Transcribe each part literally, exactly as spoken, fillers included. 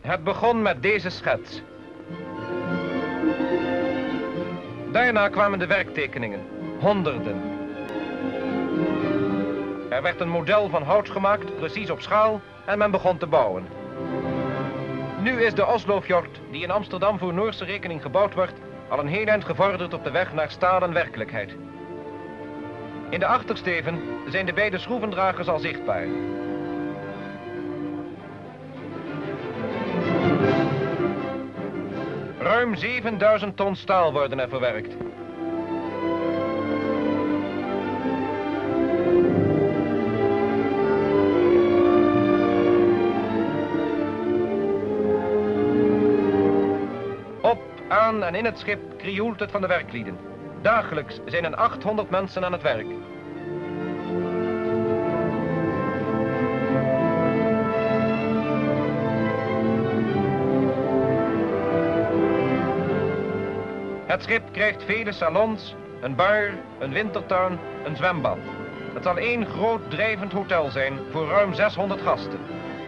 Het begon met deze schets. Daarna kwamen de werktekeningen, honderden. Er werd een model van hout gemaakt, precies op schaal, en men begon te bouwen. Nu is de Oslofjord, die in Amsterdam voor Noorse rekening gebouwd wordt, al een heel eind gevorderd op de weg naar stalen werkelijkheid. In de achtersteven zijn de beide schroevendragers al zichtbaar. Ruim zevenduizend ton staal worden er verwerkt. Op, aan en in het schip krioelt het van de werklieden. Dagelijks zijn er achthonderd mensen aan het werk. Het schip krijgt vele salons, een bar, een wintertuin, een zwembad. Het zal één groot drijvend hotel zijn voor ruim zeshonderd gasten.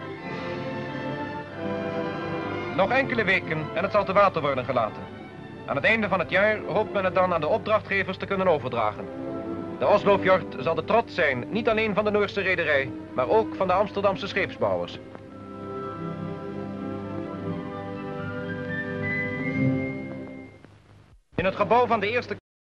Nog enkele weken en het zal te water worden gelaten. Aan het einde van het jaar hoopt men het dan aan de opdrachtgevers te kunnen overdragen. De Oslofjord zal de trots zijn, niet alleen van de Noorse rederij, maar ook van de Amsterdamse scheepsbouwers. In het gebouw van de eerste